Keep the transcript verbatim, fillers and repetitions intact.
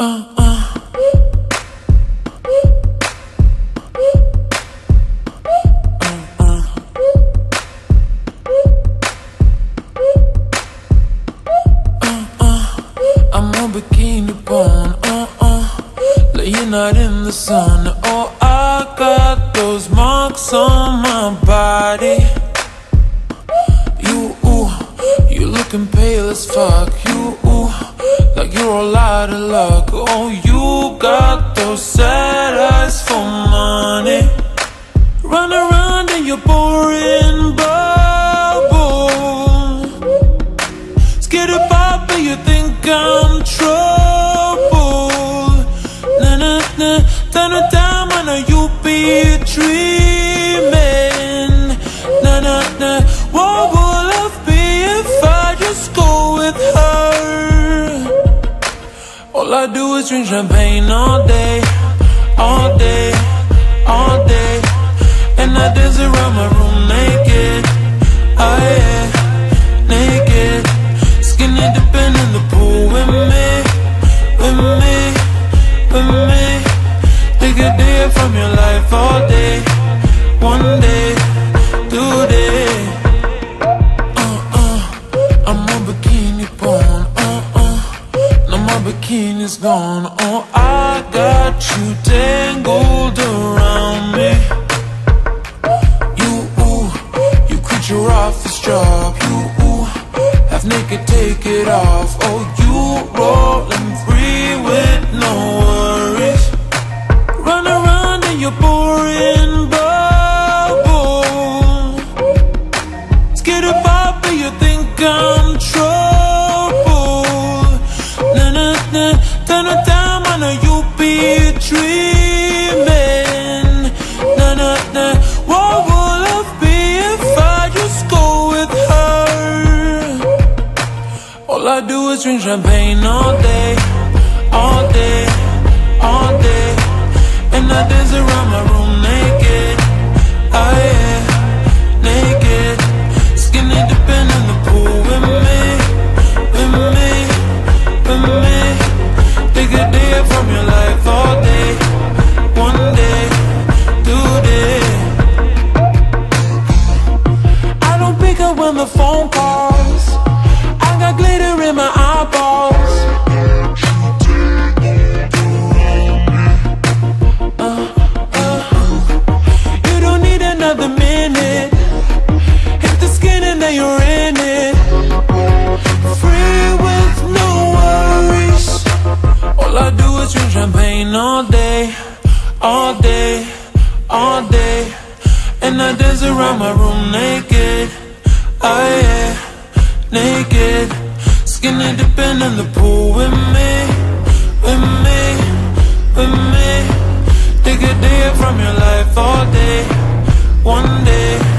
Uh, uh. I'm on bikini born, uh uh, laying out in the sun. Oh, I got those marks on my body. You, ooh, you looking pale as fuck. You, ooh, like you're all out of luck. Oh, you got those sad eyes for money. Run around in your boring bubble. Scared of Papa, you think I'm trouble. Nah, nah, nah, turn it down, I know you be dreaming. Nah, nah, nah, what would life be if I just go with her? All I do is drink champagne all day, all day, all day. And I dance around my room naked, oh yeah, naked. Skinny dipping in the pool with me, with me, with me. Take a day from your life all day, one day, two days. Uh uh, I'm on bikini born, uh uh. Now my bikini's gone, oh I got you tangled around me. Your office job, you ooh, half naked, take it off. Oh, you rolling free with no worries. Run around in your boring bubble. Scared of Papa, you think I'm trouble. Nah, nah, nah, turn it down, I know you be dreaming. Nah, nah, nah, what will life be if I just go with her? All I do is drink champagne all day, all day, all day. And I dance around my room naked, oh yeah, naked. Skinny dipping in the pool with me, with me, with me. Take a day from your life all day, one day, two days. When the phone calls, I got glitter in my eyeballs. uh, uh, You don't need another minute. Hit the skin and then you're in it. Free with no worries. All I do is drink champagne all day, all day, all day. And I dance around my room naked, oh yeah, naked. Skinny dipping in the pool with me, with me, with me. Take a day from your life all day, one day.